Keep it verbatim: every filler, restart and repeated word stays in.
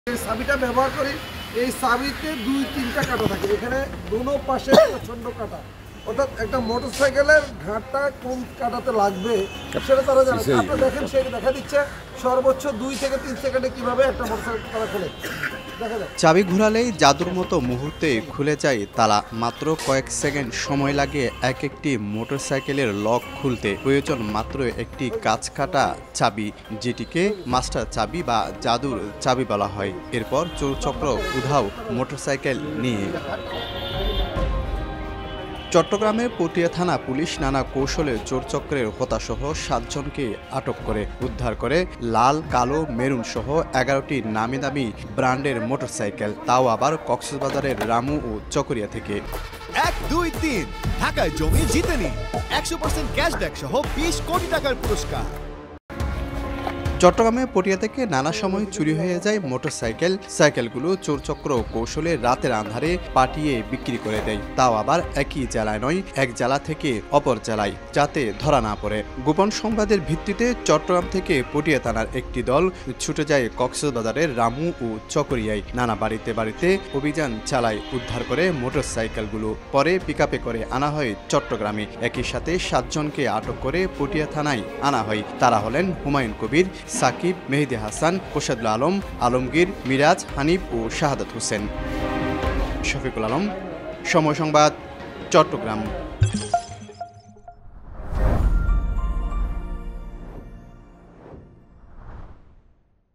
এই চাবিটা ব্যবহার করি। এই চাবিতে দুই তিনটা কাটা থাকে, এখানে দুনো পাশে প্রচন্ড কাটা, অর্থাৎ একটা মোটরসাইকেলের ঘাটটা কোন কাটাতে লাগবে সেটা তারা জানে। আপনারা দেখেন, সে দেখা দিচ্ছে সর্বোচ্চ দুই থেকে তিন সেকেন্ডে কিভাবে একটা মোটরসাইকেল তারা খোলে। চাবি ঘোরালেই জাদুর মতো মুহূর্তে খুলে যায় তালা। মাত্র কয়েক সেকেন্ড সময় লাগে এক একটি মোটরসাইকেলের লক খুলতে। প্রয়োজন মাত্র একটি কাঁচ কাটা চাবি, যেটিকে মাস্টার চাবি বা জাদুর চাবি বলা হয়। এরপর চোরচক্র উধাও মোটরসাইকেল নিয়ে। চট্টগ্রামের পটিয়া থানা পুলিশ নানা কৌশলে চোরচক্রের হোতাসহ সাতজনকে আটক করে উদ্ধার করে লাল, কালো, মেরুন সহ এগারোটি নামি দামি ব্র্যান্ডের মোটরসাইকেল, তাও আবার কক্সবাজারের রামু ও চকরিয়া থেকে। এক দুই তিন ঢাকায় জমি জিতে নিন একশো পার্সেন্ট ক্যাশব্যাক সহ বিশ কোটি টাকার পুরস্কার। চট্টগ্রামে পটিয়া থেকে নানা সময় চুরি হয়ে যায় মোটরসাইকেল। সাইকেলগুলো চোরচক্র কৌশলে রাতের আন্ধারে পাঠিয়ে বিক্রি করে দেয়, তাও আবার একই জেলায় নয়, এক জেলা থেকে অপর জেলায়, যাতে ধরা না পড়ে। গোপন সংবাদের ভিত্তিতে চট্টগ্রাম থেকে পটিয়া থানার একটি দল ছুটে যায় কক্সবাজারের রামু ও চকরিয়ায়। নানা বাড়িতে বাড়িতে অভিযান চালায়, উদ্ধার করে মোটরসাইকেলগুলো। পরে পিকআপে করে আনা হয় চট্টগ্রামে। একই সাথে সাতজনকে আটক করে পটিয়া থানায় আনা হয়। তারা হলেন হুমায়ুন কবির, সাকিব, মেহেদি হাসান, কোশাদুল আলম, আলমগীর, মিরাজ, হানিফ ও শাহাদাত হোসেন। শফিকুল আলম, সময় সংবাদ, চট্টগ্রাম।